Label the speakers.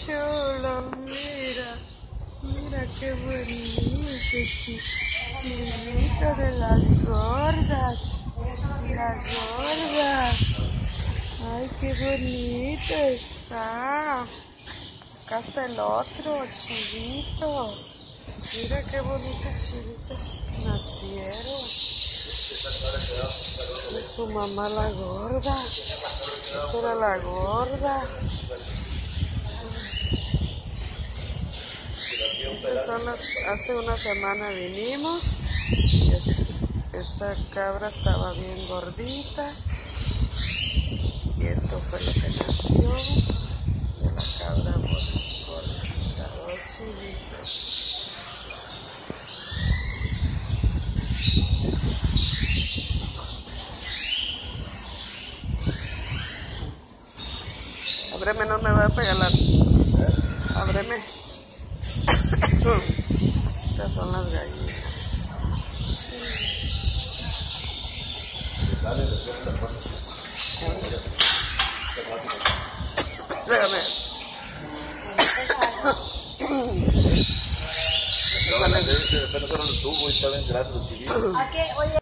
Speaker 1: chulo, mira. Mira qué bonito, chivito de las gordas. Las gordas. Ay, qué bonito está. Acá está el otro chivito. Mira qué bonitos chivitos nacieron. Y su mamá la gorda. Esta era la gorda. Hace una semana vinimos. Y esta cabra estaba bien gordita. Y esto fue lo que nació de la cabra gordita. Dos chivitos. Ábreme, no me va a pegar la... Ábreme. Estas son las gallinas. Déjame.
Speaker 2: Depende de los tubos y está bien grande los chivitos.